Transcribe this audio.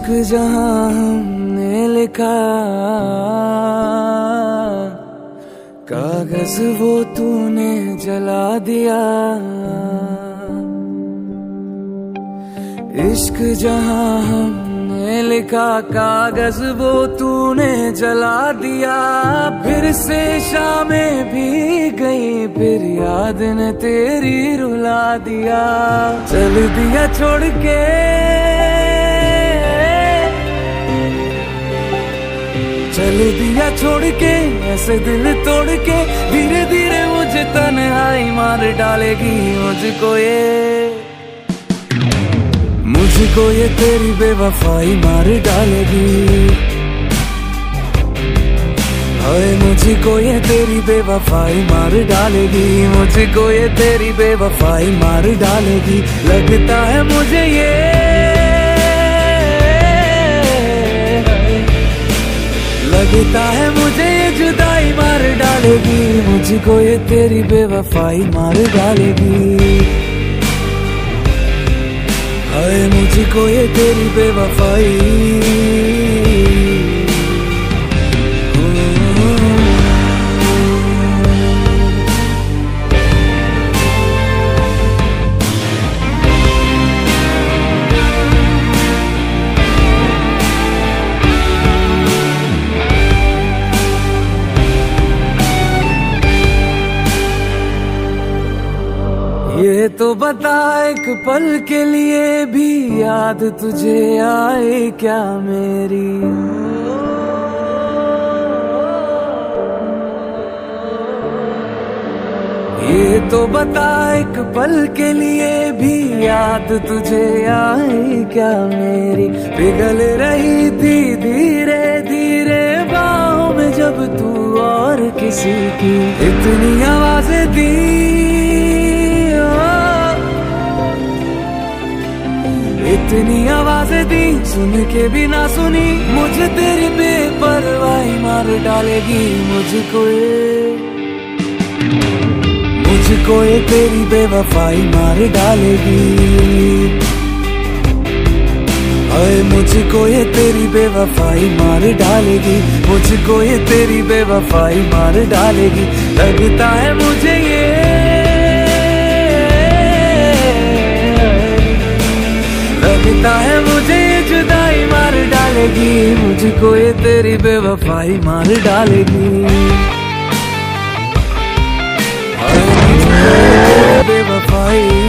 इश्क जहां हमने लिखा, कागज वो तूने जला दिया। इश्क जहां हमने लिखा, कागज वो तूने जला दिया। फिर से शामें भी गई, फिर याद ने तेरी रुला दिया। चल दिया छोड़ के, चल दिया छोड़ के, ऐसे दिल तोड़ के। धीरे धीरे मुझे तन्हाई मार डालेगी। मुझको ये तेरी बेवफाई मार डालेगी। हाय मुझको ये तेरी बेवफाई मार डालेगी। मुझको ये तेरी बेवफाई मार डालेगी। लगता है मुझे ये, लगता है मुझे ये जुदाई मार डालेगी। मुझको ये तेरी बेवफाई मार डालेगी। हाय मुझको ये तेरी बेवफाई। ये तो बता एक पल के लिए भी याद तुझे आए क्या मेरी। ये तो बता एक पल के लिए भी याद तुझे आए क्या मेरी। पिघल रही थी धीरे धीरे बाहों में जब तू और किसी की। इतनी आवाजें दी, इतनी आवाजें दी, सुन के भी ना सुनी। मुझे तेरी बेपरवाही मार डालेगी। मुझको ये तेरी बेवफाई मार डालेगी। अरे मुझको ये तेरी बेवफाई मार डालेगी। मुझको ये तेरी बेवफाई मार डालेगी। लगता है मुझे ये, लगता है मुझे ये जुदाई मार डालेगी। मुझको ये तेरी बेवफाई मार डालेगी। मुझको ये तेरी बेवफाई